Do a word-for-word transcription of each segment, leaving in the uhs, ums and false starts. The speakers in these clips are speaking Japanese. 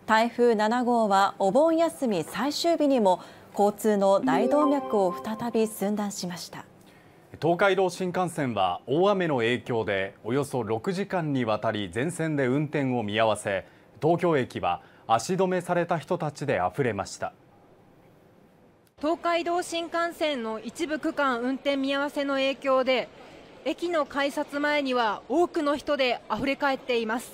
台風なな号はお盆休み最終日にも交通の大動脈を再び寸断しました。 東海道新幹線は大雨の影響でおよそろくじかんにわたり全線で運転を見合わせ、東京駅は足止めされた人たちであふれました。 東海道新幹線の一部区間運転見合わせの影響で、駅の改札前には多くの人であふれ返っています。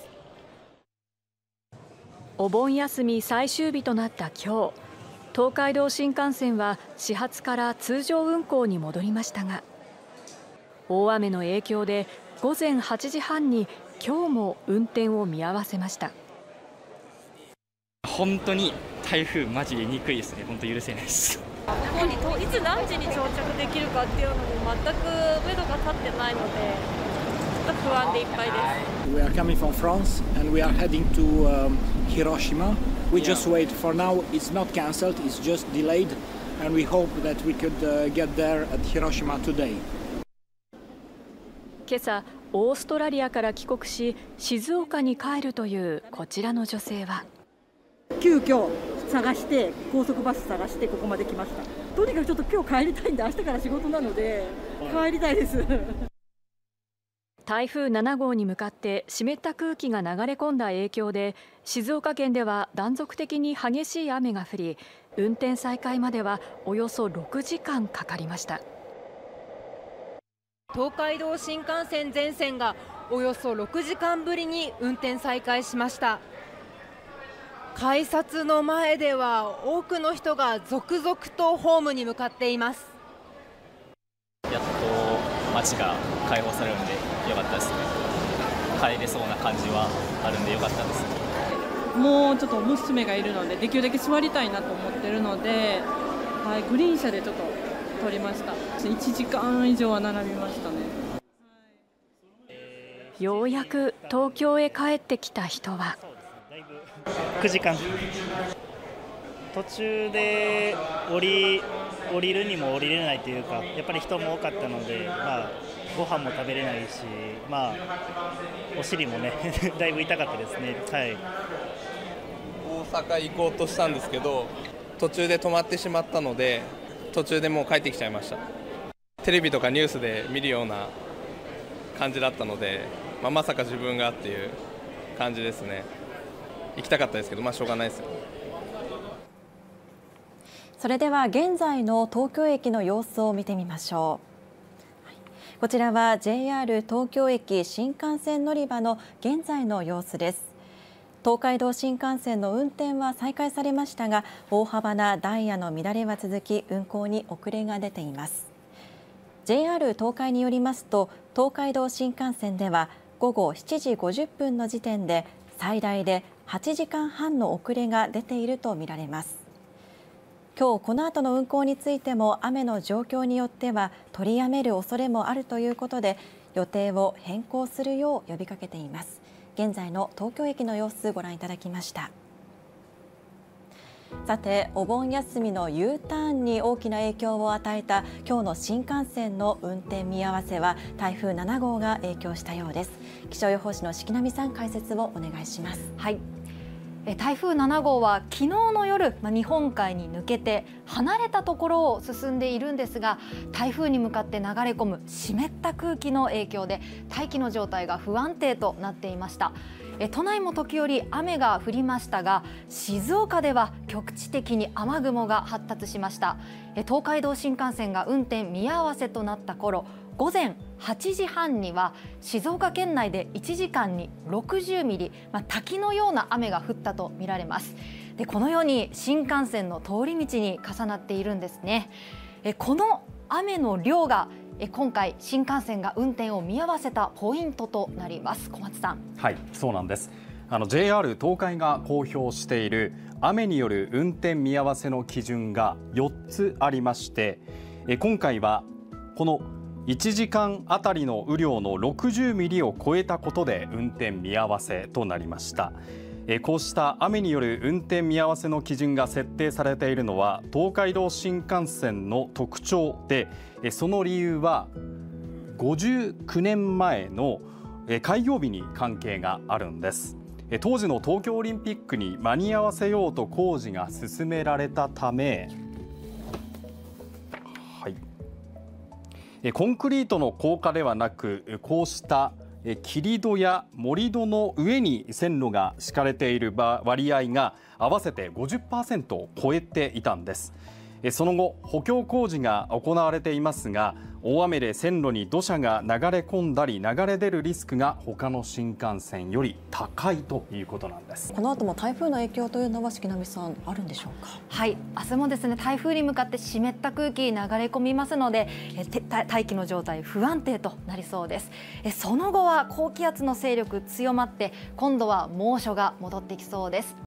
お盆休み最終日となった今日、東海道新幹線は始発から通常運行に戻りましたが、大雨の影響で午前はちじはんに今日も運転を見合わせました。 本当に台風マジで憎いですね。本当許せないです。 ここにいつ何時に到着できるかっていうのも全く目処が立ってないので、ちょっと不安でいっぱいです。 We are coming from France and we are heading to、um, Hiroshima. We just wait for now. It's not cancelled. It's just delayed, and we hope that we could、uh, get there at Hiroshima today. 今朝オーストラリアから帰国し静岡に帰るというこちらの女性は、 急遽探して高速バス探してここまで来ました。とにかくちょっと今日帰りたいんで、明日から仕事なので帰りたいです台風なな号に向かって湿った空気が流れ込んだ影響で、静岡県では断続的に激しい雨が降り、運転再開まではおよそろくじかんかかりました。 東海道新幹線全線がおよそろくじかんぶりに運転再開しました。改札の前では多くの人が続々とホームに向かっています。 やっと街が開放されるんでよかったですね。帰れそうな感じはあるんでよかったです。 もうちょっと娘がいるのでできるだけ座りたいなと思ってるので、はい、グリーン車でちょっと取りました。いちじかん以上は並びましたね。 ようやく東京へ帰ってきた人は、 くじかん途中で降り降りるにも降りれないというか、やっぱり人も多かったので、まあ、ご飯も食べれないし、まあ、お尻もねだいぶ痛かったですね。はい、 大阪行こうとしたんですけど、途中で止まってしまったので、途中でもう帰ってきちゃいました。テレビとかニュースで見るような感じだったので、まあ、まさか自分がっていう感じですね。行きたかったですけど、まあしょうがないですよ。 それでは現在の東京駅の様子を見てみましょう。こちらは ジェイアール 東京駅新幹線乗り場の現在の様子です。東海道新幹線の運転は再開されましたが、大幅なダイヤの乱れは続き、運行に遅れが出ています。 ジェイアール 東海によりますと、東海道新幹線ではごごしちじごじゅっぷんの時点で最大ではちじかんはんの遅れが出ているとみられます。今日この後の運行についても雨の状況によっては取りやめる恐れもあるということで、予定を変更するよう呼びかけています。現在の東京駅の様子ご覧いただきました。さて、お盆休みの U ターンに大きな影響を与えた今日の新幹線の運転見合わせは台風なな号が影響したようです。気象予報士の敷波さん、解説をお願いします。 はい、台風なな号は昨日の夜、日本海に抜けて離れたところを進んでいるんですが、台風に向かって流れ込む湿った空気の影響で大気の状態が不安定となっていました。都内も時折雨が降りましたが、静岡では局地的に雨雲が発達しました。東海道新幹線が運転見合わせとなった頃、午前はちじはんには静岡県内でいちじかんにろくじゅうミリ、まあ、滝のような雨が降ったとみられます。で、このように新幹線の通り道に重なっているんですね。えこの雨の量がえ今回新幹線が運転を見合わせたポイントとなります。小松さん。 はい、そうなんです。あの ジェイアール 東海が公表している雨による運転見合わせの基準がよっつありまして、え今回はこのいちじかんあたりの雨量のろくじゅうミリを超えたことで運転見合わせとなりました。こうした雨による運転見合わせの基準が設定されているのは東海道新幹線の特徴で、その理由はごじゅうきゅうねんまえの開業日に関係があるんです。 当時の東京オリンピックに間に合わせようと工事が進められたため、はい、コンクリートの高架ではなく、こうした切戸や盛り土の上に線路が敷かれている割合が合わせて ごじゅっパーセント を超えていたんです。その後、補強工事が行われていますが、大雨で線路に土砂が流れ込んだり流れ出るリスクが他の新幹線より高いということなんです。 この後も台風の影響というのは敷波さん、あるんでしょうか。 はい、明日もですね、台風に向かって湿った空気流れ込みますので、え大気の状態不安定となりそうです。えその後は高気圧の勢力強まって、今度は猛暑が戻ってきそうです。